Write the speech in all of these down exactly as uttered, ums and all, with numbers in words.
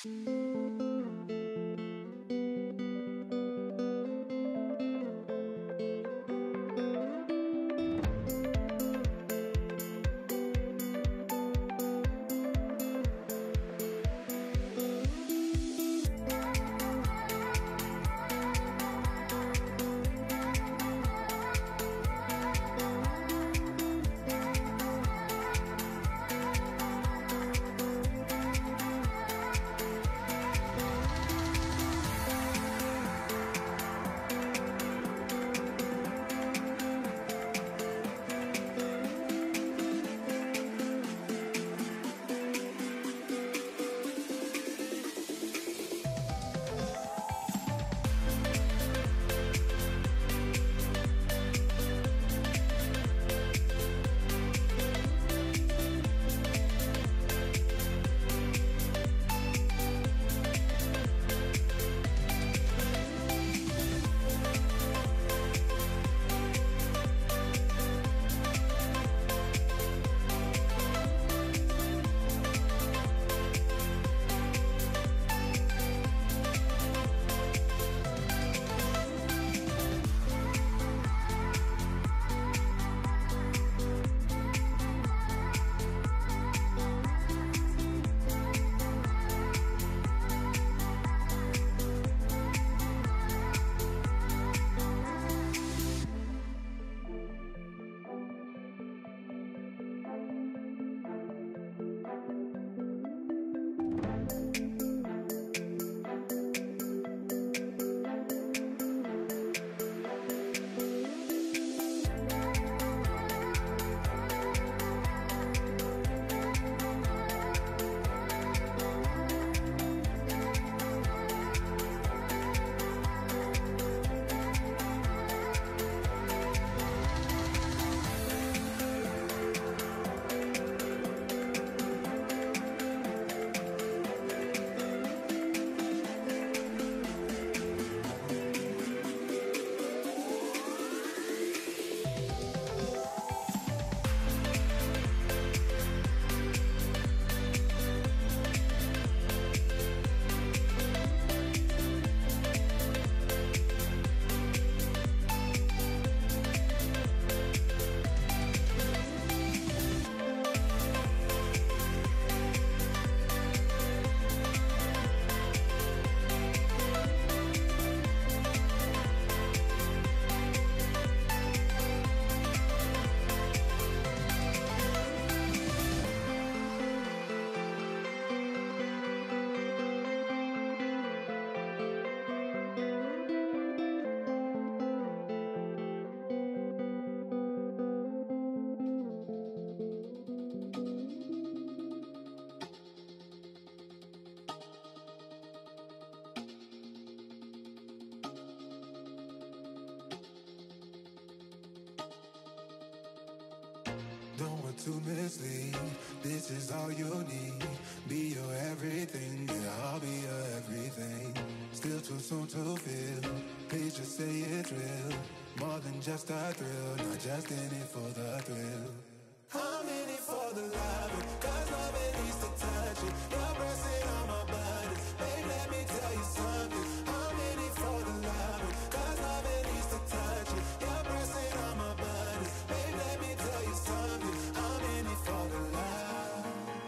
To mislead, this is all you need. Be your everything, yeah, I'll be your everything. Still too soon to feel, please just say it's real. More than just a thrill, not just in it for the thrill. I'm in it for the love, cause love it needs to touch it. You're pressing on my buttons, babe, let me tell you something. I'm in it for the love, cause love it needs to touch it. You're pressing on my buttons, babe, let me tell you something. I'm in it for the love.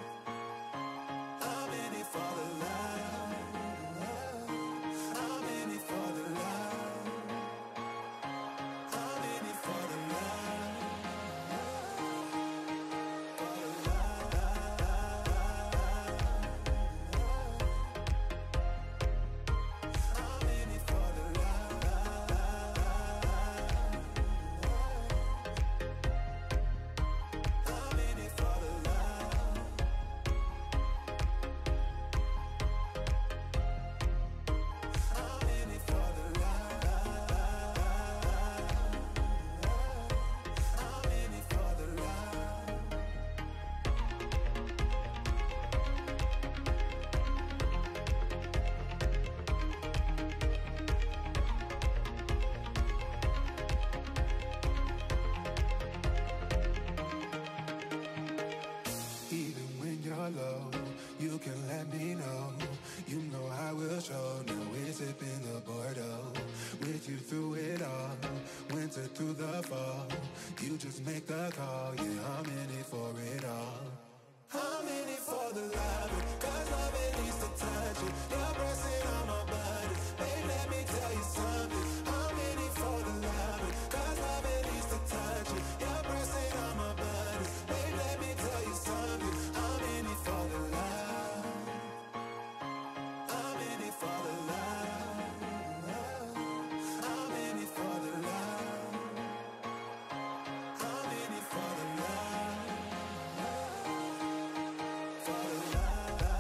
I'm in it for the love. I'm in it for the love. I'm in it for the love. For the love. me know. You know I will show. Now we're sipping the Bordeaux. With you through it all, winter through the fall. You just make the call, yeah, I'm in it for it all. I'm in it for the love, cause love it needs to touch it. You're pressing on my body, babe, let me tell you something. I'm in it for the love, cause love it needs to touch it. You're pressing on my body, babe, let me tell you something. I'm in it for the love. I'm in it for the love. I'm in it for the love. I'm in it for the love. For the love.